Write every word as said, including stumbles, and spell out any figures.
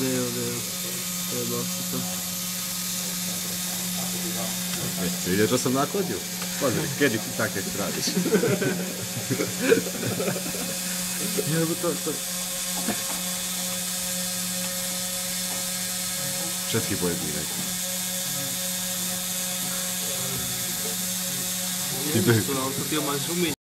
Veo, veo. Veo basta to. Widzisz, że sam nakłonił. Pozri, kiedy ty tak jak prawisz. Nie, bo to... to... Wszystkie pojedynek. Yan, gusto lang ako sa tiyo man sumi.